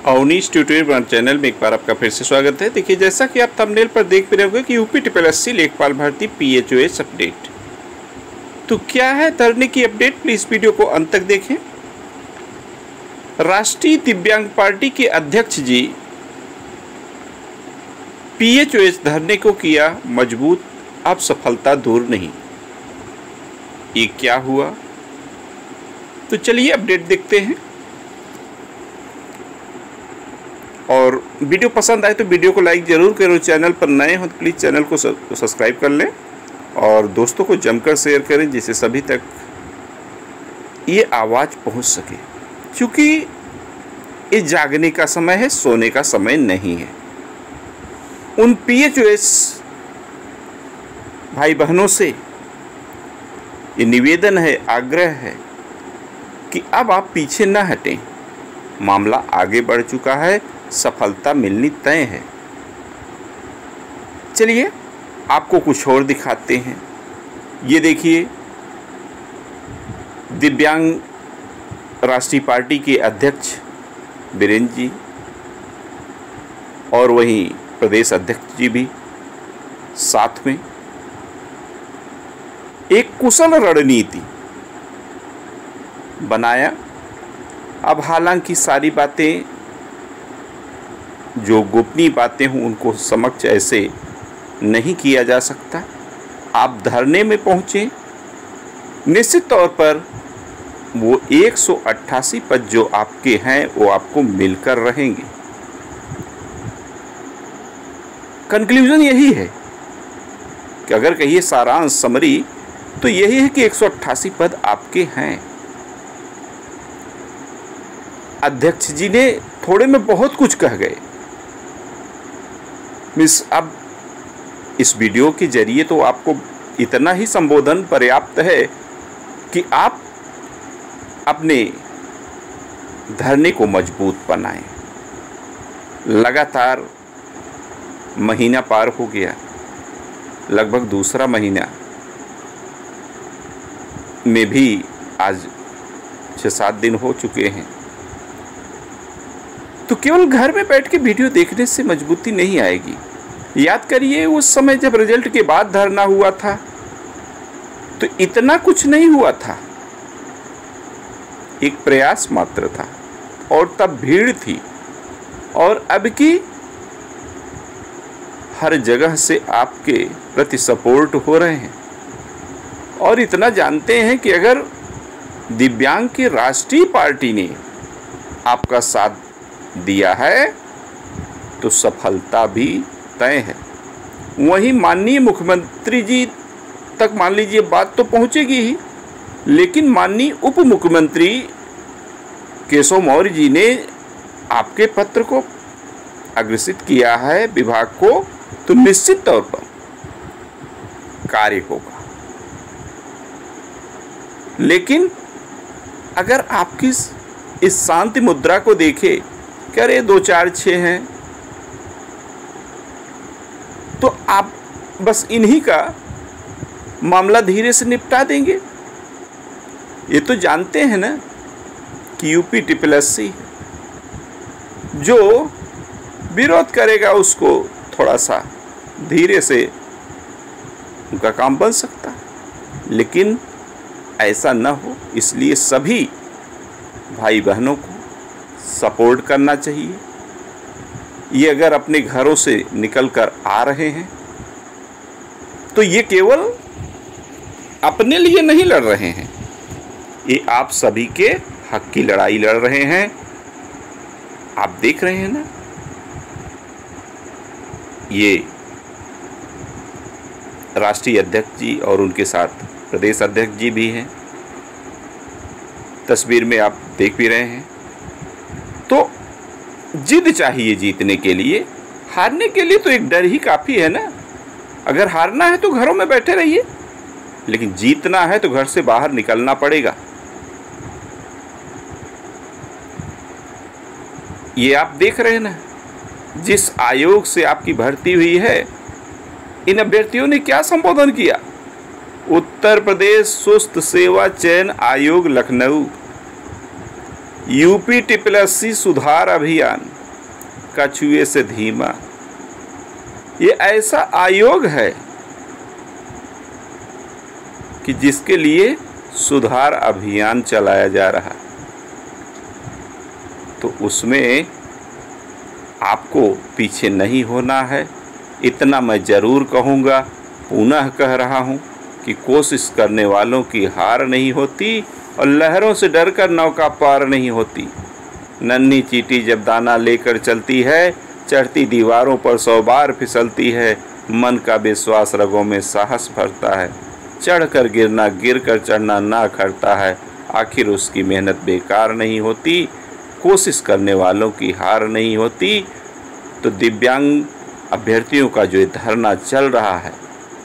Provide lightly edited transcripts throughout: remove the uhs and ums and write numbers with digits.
Awanish tutorial channel में एक बार आपका फिर से स्वागत है। देखिए, जैसा कि आप थंबनेल पर देख भी रहे होंगे कि यूपी SSS लेखपाल भर्ती PHOS अपडेट। तो क्या है धरने की अपडेट, प्लीज वीडियो को अंत तक देखें। राष्ट्रीय दिव्यांग पार्टी के अध्यक्ष जी PHOS धरने को किया मजबूत, अब सफलता दूर नहीं। ये क्या हुआ, तो चलिए अपडेट देखते हैं। और वीडियो पसंद आए तो वीडियो को लाइक जरूर करो। चैनल पर नए हो तो प्लीज़ चैनल को सब्सक्राइब कर लें और दोस्तों को जमकर शेयर करें, जिससे सभी तक ये आवाज़ पहुंच सके। क्योंकि ये जागने का समय है, सोने का समय नहीं है। उन PHOS भाई बहनों से ये निवेदन है, आग्रह है कि अब आप पीछे न हटें। मामला आगे बढ़ चुका है, सफलता मिलनी तय है। चलिए आपको कुछ और दिखाते हैं। ये देखिए, दिव्यांग राष्ट्रीय पार्टी के अध्यक्ष बीरेंद्र जी और वहीं प्रदेश अध्यक्ष जी भी साथ में एक कुशल रणनीति बनाया। अब हालांकि सारी बातें जो गोपनीय बातें हों उनको समक्ष ऐसे नहीं किया जा सकता। आप धरने में पहुंचे, निश्चित तौर पर वो 188 पद जो आपके हैं वो आपको मिलकर रहेंगे। कंक्लूजन यही है कि अगर कहिए सारांश समरी तो यही है कि 188 पद आपके हैं। अध्यक्ष जी ने थोड़े में बहुत कुछ कह गए। अब इस वीडियो के जरिए तो आपको इतना ही संबोधन पर्याप्त है कि आप अपने धरने को मजबूत बनाएं। लगातार महीना पार हो गया, लगभग दूसरा महीना में भी आज 6-7 दिन हो चुके हैं। तो केवल घर में बैठ के वीडियो देखने से मजबूती नहीं आएगी। याद करिए, उस समय जब रिजल्ट के बाद धरना हुआ था तो इतना कुछ नहीं हुआ था, एक प्रयास मात्र था और तब भीड़ थी। और अब की हर जगह से आपके प्रति सपोर्ट हो रहे हैं। और इतना जानते हैं कि अगर दिव्यांग की राष्ट्रीय पार्टी ने आपका साथ दिया है तो सफलता भी तय है। वहीं माननीय मुख्यमंत्री जी तक मान लीजिए बात तो पहुंचेगी ही, लेकिन माननीय उप मुख्यमंत्री केशव मौर्य जी ने आपके पत्र को अग्रेसित किया है विभाग को, तो निश्चित तौर पर कार्य होगा। लेकिन अगर आपकी इस शांति मुद्रा को देखे, कह रहे 2 4 6 हैं, तो आप बस इन्हीं का मामला धीरे से निपटा देंगे। ये तो जानते हैं ना कि यूपी SSS जो विरोध करेगा उसको थोड़ा सा धीरे से उनका काम बन सकता है। लेकिन ऐसा न हो, इसलिए सभी भाई बहनों को सपोर्ट करना चाहिए। ये अगर अपने घरों से निकल कर आ रहे हैं तो ये केवल अपने लिए नहीं लड़ रहे हैं, ये आप सभी के हक की लड़ाई लड़ रहे हैं। आप देख रहे हैं ना, ये राष्ट्रीय अध्यक्ष जी और उनके साथ प्रदेश अध्यक्ष जी भी हैं, तस्वीर में आप देख भी रहे हैं। तो जिद चाहिए जीतने के लिए, हारने के लिए तो एक डर ही काफ़ी है ना। अगर हारना है तो घरों में बैठे रहिए, लेकिन जीतना है तो घर से बाहर निकलना पड़ेगा। ये आप देख रहे हैं ना, जिस आयोग से आपकी भर्ती हुई है, इन अभ्यर्थियों ने क्या संबोधन किया। उत्तर प्रदेश सुस्त सेवा चयन आयोग लखनऊ। यूपी TSSC सुधार अभियान कछुए से धीमा, ये ऐसा आयोग है कि जिसके लिए सुधार अभियान चलाया जा रहा है। तो उसमें आपको पीछे नहीं होना है। इतना मैं ज़रूर कहूँगा, पुनः कह रहा हूँ कि कोशिश करने वालों की हार नहीं होती और लहरों से डरकर नौका पार नहीं होती। नन्ही चींटी जब दाना लेकर चलती है, चढ़ती दीवारों पर 100 बार फिसलती है। मन का विश्वास रगों में साहस भरता है। चढ़कर गिरना, गिरकर चढ़ना ना खड़ता है। आखिर उसकी मेहनत बेकार नहीं होती। कोशिश करने वालों की हार नहीं होती। तो दिव्यांग अभ्यर्थियों का जो धरना चल रहा है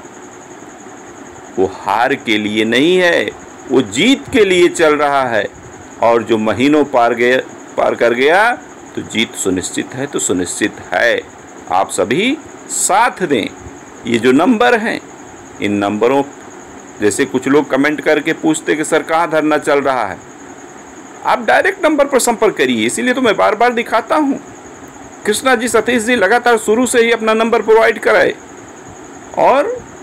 वो हार के लिए नहीं है, वो जीत के लिए चल रहा है। और जो महीनों पार कर गया तो जीत सुनिश्चित है, तो सुनिश्चित है। आप सभी साथ दें। ये जो नंबर हैं, इन नंबरों, जैसे कुछ लोग कमेंट करके पूछते कि सर कहाँ धरना चल रहा है, आप डायरेक्ट नंबर पर संपर्क करिए। इसीलिए तो मैं बार बार दिखाता हूँ। कृष्णा जी, सतीश जी लगातार शुरू से ही अपना नंबर प्रोवाइड कराए और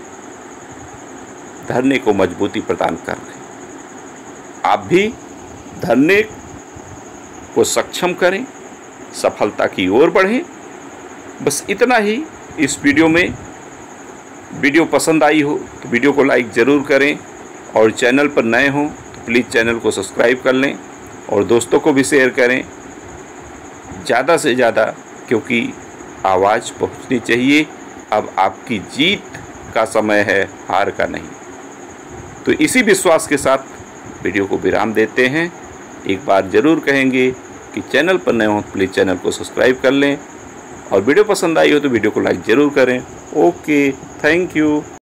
धरने को मजबूती प्रदान कर रहे। आप भी धरने को सक्षम करें, सफलता की ओर बढ़ें। बस इतना ही इस वीडियो में। वीडियो पसंद आई हो तो वीडियो को लाइक ज़रूर करें और चैनल पर नए हों तो प्लीज़ चैनल को सब्सक्राइब कर लें और दोस्तों को भी शेयर करें ज़्यादा से ज़्यादा, क्योंकि आवाज़ पहुंचनी चाहिए। अब आपकी जीत का समय है, हार का नहीं। तो इसी विश्वास के साथ वीडियो को विराम देते हैं। एक बार ज़रूर कहेंगे कि चैनल पर नए हो प्लीज़ चैनल को सब्सक्राइब कर लें और वीडियो पसंद आई हो तो वीडियो को लाइक ज़रूर करें। Okay, thank you.